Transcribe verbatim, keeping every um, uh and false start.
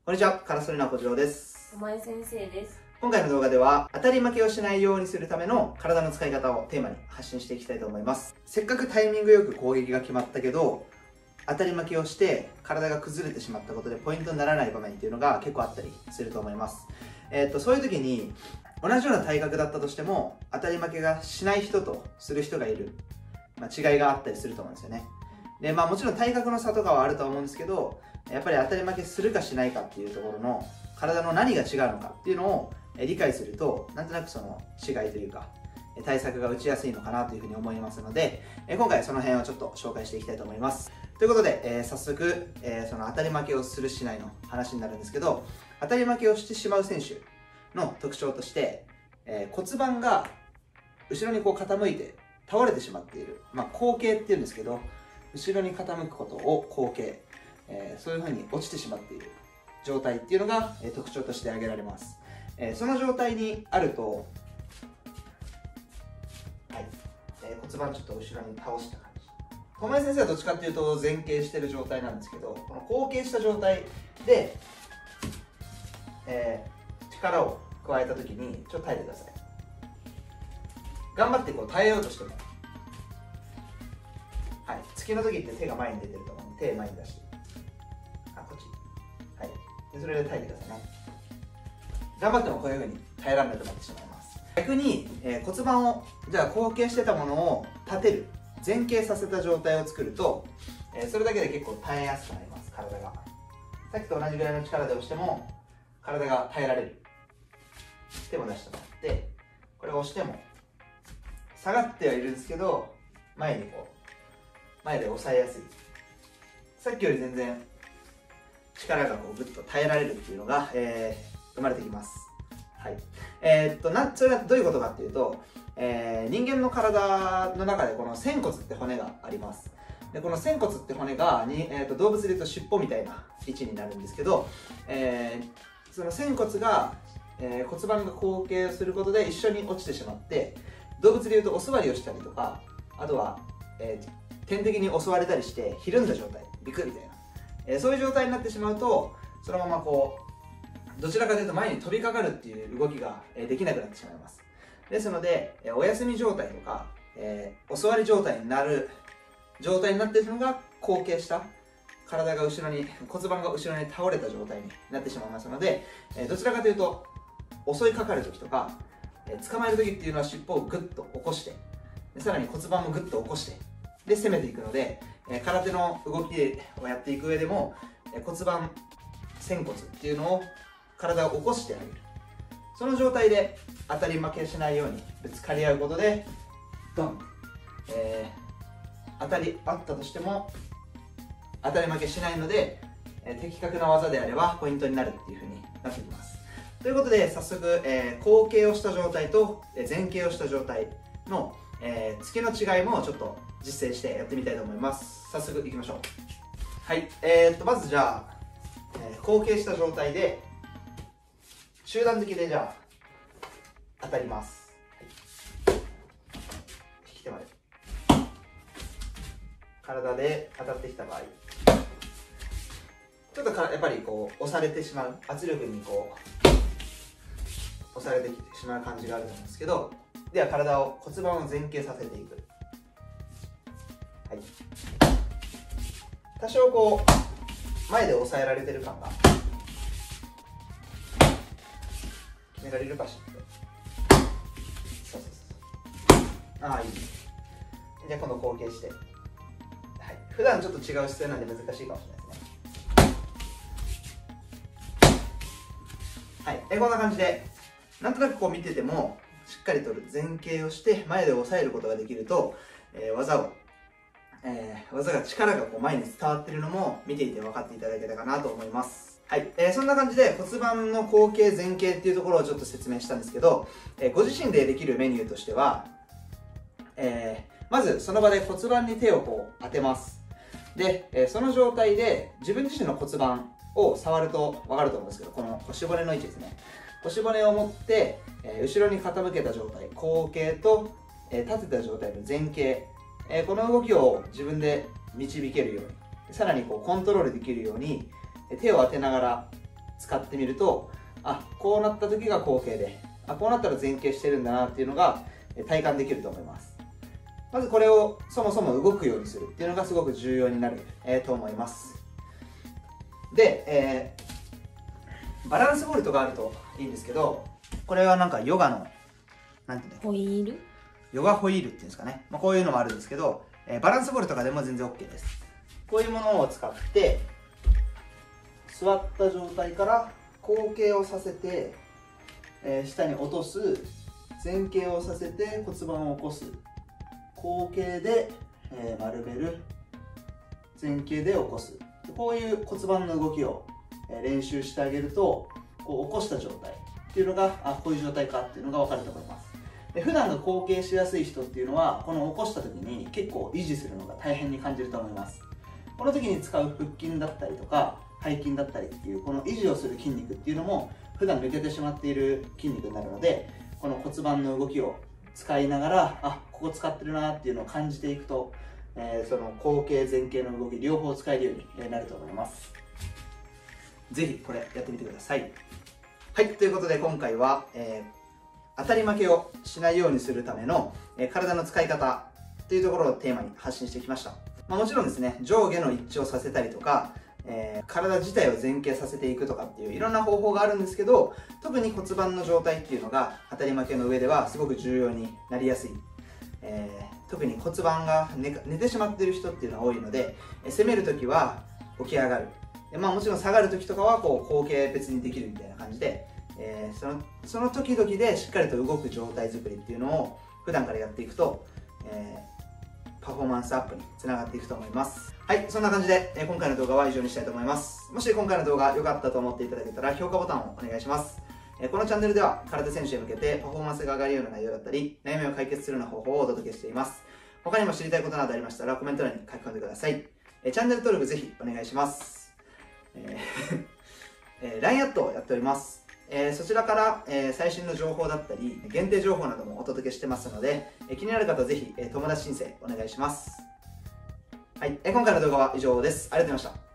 こんにちは、カラストレーナー小次郎です。 玉井先生です。 今回の動画では、当たり負けをしないようにするための体の使い方をテーマに発信していきたいと思います。せっかくタイミングよく攻撃が決まったけど、当たり負けをして体が崩れてしまったことでポイントにならない場面っていうのが結構あったりすると思います。えー、っと、そういう時に、同じような体格だったとしても、当たり負けがしない人とする人がいる、まあ、違いがあったりすると思うんですよね。で、まあもちろん体格の差とかはあるとは思うんですけど、やっぱり当たり負けするかしないかっていうところの体の何が違うのかっていうのを理解すると、なんとなくその違いというか対策が打ちやすいのかなというふうに思いますので、今回その辺をちょっと紹介していきたいと思います。ということで、えー、早速、えー、その当たり負けをするしないの話になるんですけど、当たり負けをしてしまう選手の特徴として、えー、骨盤が後ろにこう傾いて倒れてしまっている、まあ、後傾っていうんですけど、後ろに傾くことを後傾、えー、そういうふうに落ちてしまっている状態っていうのが、えー、特徴として挙げられます。えー、その状態にあると、はいえー、骨盤ちょっと後ろに倒した感じ。玉井先生はどっちかっていうと前傾してる状態なんですけど、この後傾した状態で、えー、力を加えた時にちょっと耐えてください。頑張ってこう耐えようとしても、はい、突きの時って手が前に出てると思うので、手前に出して、あ、こっち、はい、でそれで耐えてくださいね。頑張ってもこういうふうに耐えられなくなってしまいます。逆に、えー、骨盤をじゃあ後傾してたものを立てる、前傾させた状態を作ると、えー、それだけで結構耐えやすくなります。体がさっきと同じぐらいの力で押しても体が耐えられる。手も出してもらって、これを押しても下がってはいるんですけど、前にこう前で押さえやすい。さっきより全然力がこうグッと耐えられるっていうのが、えー、生まれてきます。はい。えー、っとなそれはどういうことかっていうと、えー、人間の体の中でこの仙骨って骨があります。でこの仙骨って骨がに、えー、っと動物でいうと尻尾みたいな位置になるんですけど、えー、その仙骨が、えー、骨盤が後傾することで一緒に落ちてしまって、動物でいうとお座りをしたりとか、あとは、えー天敵に襲われたりしてひるんだ状態、ビクッみたいな、えー、そういう状態になってしまうと、そのままこうどちらかというと前に飛びかかるっていう動きが、えー、できなくなってしまいます。ですので、えー、お休み状態とか、えー、お座り状態になる状態になっているのが後傾した体が後ろに、骨盤が後ろに倒れた状態になってしまいますので、えー、どちらかというと襲いかかる時とか、えー、捕まえる時っていうのは尻尾をグッと起こして、でさらに骨盤もグッと起こしてで攻めていくので、えー、空手の動きをやっていく上でも、えー、骨盤仙骨っていうのを体を起こしてあげる。その状態で当たり負けしないようにぶつかり合うことでドン、えー、当たりあったとしても当たり負けしないので、えー、的確な技であればポイントになるっていうふうになってきます。ということで早速、えー、後傾をした状態と前傾をした状態のえー、突きの違いもちょっと実践してやってみたいと思います。早速いきましょう。はい、えー、っとまずじゃあ、えー、後傾した状態で中段突きでじゃあ当たります。はい、引き手まで体で当たってきた場合、ちょっとかやっぱりこう押されてしまう、圧力にこう押されてきてしまう感じがあると思うんですけど、では体を骨盤を前傾させていく。はい、多少こう前で押さえられてる感が決められるかしら。そうそうそう。ああいい。じゃあ今度後傾して、はい、普段ちょっと違う姿勢なんで難しいかもしれないですね。はい、えこんな感じでなんとなくこう見ててもしっかりと前傾をして前で押さえることができると、えー、技を、えー、技が力がこう前に伝わっているのも見ていて分かっていただけたかなと思います。はい、えー、そんな感じで骨盤の後傾前傾っていうところをちょっと説明したんですけど、えー、ご自身でできるメニューとしては、えー、まずその場で骨盤に手をこう当てます。で、えー、その状態で自分自身の骨盤を触ると分かると思うんですけど、この腰骨の位置ですね。腰骨を持って、えー、後ろに傾けた状態、後傾と、えー、立てた状態の前傾、えー、この動きを自分で導けるように、さらにこうコントロールできるように手を当てながら使ってみると、あ、こうなった時が後傾で、あ、こうなったら前傾してるんだなっていうのが体感できると思います。まずこれをそもそも動くようにするっていうのがすごく重要になる、えー、と思います。で、えー、バランスボールとかあるといいんですけど、これはなんかヨガのなんていうんだっけ、 ホイールヨガホイールっていうんですかね、まあ、こういうのもあるんですけど、えー、バランスボールとかでも全然 OK です。こういうものを使って座った状態から後傾をさせて、えー、下に落とす、前傾をさせて骨盤を起こす、後傾で、えー、丸める、前傾で起こす、こういう骨盤の動きを、えー、練習してあげると、こう起こした状態っていうのが、あ、こういう状態かっていうのが分かると思います。で、普段が後傾しやすい人っていうのは、この起こした時に結構維持するのが大変に感じると思います。この時に使う腹筋だったりとか背筋だったりっていう、この維持をする筋肉っていうのも普段抜けてしまっている筋肉になるので、この骨盤の動きを使いながら、あ、ここ使ってるなっていうのを感じていくと、えー、その後傾前傾の動き両方使えるようになると思います。ぜひこれやってみてください。はい、ということで今回は、えー、当たり負けをしないようにするための、えー、体の使い方というところをテーマに発信してきました。まあ、もちろんですね、上下の一致をさせたりとか、えー、体自体を前傾させていくとかっていういろんな方法があるんですけど、特に骨盤の状態っていうのが当たり負けの上ではすごく重要になりやすい、えー、特に骨盤が 寝, 寝てしまっている人っていうのは多いので、えー、攻めるときは起き上がる、で、まあ、もちろん下がるときとかはこう後傾別にできるみたいな感じで、えー、そのその時々でしっかりと動く状態作りっていうのを普段からやっていくと、えーパフォーマンスアップにつながっていくと思います。はい、そんな感じで、えー、今回の動画は以上にしたいと思います。もし今回の動画良かったと思っていただけたら評価ボタンをお願いします。えー、このチャンネルでは空手選手へ向けてパフォーマンスが上がるような内容だったり、悩みを解決するような方法をお届けしています。他にも知りたいことなどありましたらコメント欄に書き込んでください。えー、チャンネル登録ぜひお願いします。えーえー、ライン アットをやっております。えー、そちらから、えー、最新の情報だったり限定情報などもお届けしてますので、えー、気になる方はぜひ、えー、友達申請お願いします。はい、えー、今回の動画は以上です。ありがとうございました。